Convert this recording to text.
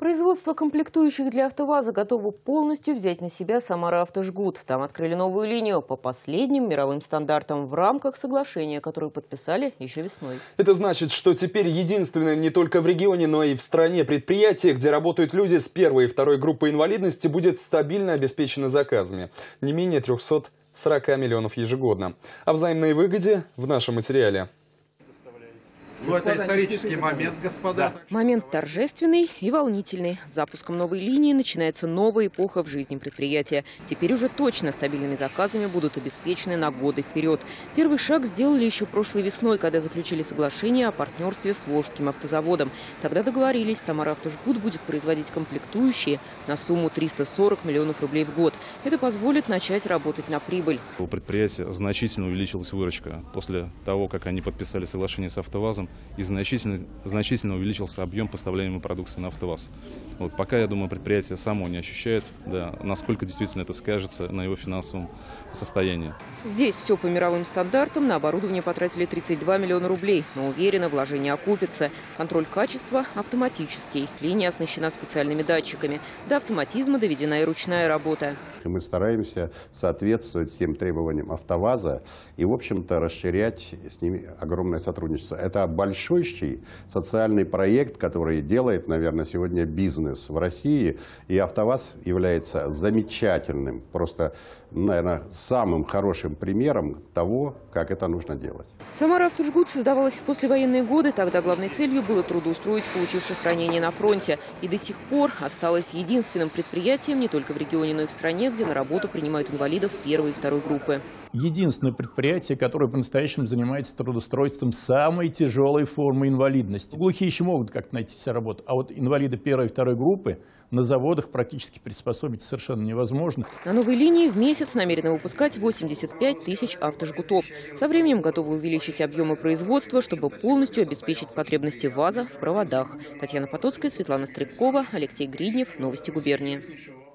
Производство комплектующих для АвтоВАЗа готово полностью взять на себя Самара-Автожгут. Там открыли новую линию по последним мировым стандартам в рамках соглашения, которое подписали еще весной. Это значит, что теперь единственное не только в регионе, но и в стране предприятие, где работают люди с первой и второй группы инвалидности, будет стабильно обеспечено заказами. Не менее 340 миллионов ежегодно. О взаимной выгоде в нашем материале. Ну, это исторический момент, господа. Момент торжественный и волнительный. С запуском новой линии начинается новая эпоха в жизни предприятия. Теперь уже точно стабильными заказами будут обеспечены на годы вперед. Первый шаг сделали еще прошлой весной, когда заключили соглашение о партнерстве с Волжским автозаводом. Тогда договорились, Самара-Автожгут будет производить комплектующие на сумму 340 миллионов рублей в год. Это позволит начать работать на прибыль. У предприятия значительно увеличилась выручка после того, как они подписали соглашение с АвтоВАЗом. И значительно увеличился объем поставляемой продукции на АвтоВАЗ. Пока, я думаю, предприятие само не ощущает, насколько действительно это скажется на его финансовом состоянии. Здесь все по мировым стандартам. На оборудование потратили 32 миллиона рублей. Но уверенно, вложения окупятся. Контроль качества автоматический. Линия оснащена специальными датчиками. До автоматизма доведена и ручная работа. Мы стараемся соответствовать всем требованиям АвтоВАЗа и, в общем-то, расширять с ними огромное сотрудничество. Это большущий социальный проект, который делает, наверное, сегодня бизнес в России. И АвтоВАЗ является замечательным, просто, наверное, самым хорошим примером того, как это нужно делать. Самара-Автожгут создавалась в послевоенные годы. Тогда главной целью было трудоустроить получивших ранения на фронте. И до сих пор осталось единственным предприятием не только в регионе, но и в стране, где на работу принимают инвалидов первой и второй группы. Единственное предприятие, которое по-настоящему занимается трудоустройством самой тяжелой формы инвалидности. Глухие еще могут как-то найти себе работу, а вот инвалиды первой и второй группы на заводах практически приспособить совершенно невозможно. На новой линии в месяц намерены выпускать 85 тысяч автожгутов. Со временем готовы увеличить объемы производства, чтобы полностью обеспечить потребности ВАЗа в проводах. Татьяна Потоцкая, Светлана Стребкова, Алексей Гриднев. Новости губернии.